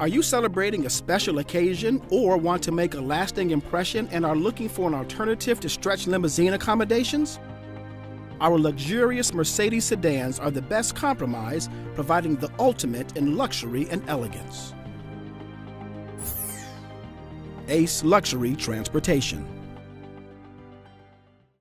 Are you celebrating a special occasion or want to make a lasting impression and are looking for an alternative to stretch limousine accommodations? Our luxurious Mercedes sedans are the best compromise, providing the ultimate in luxury and elegance. Ace Luxury Transportation.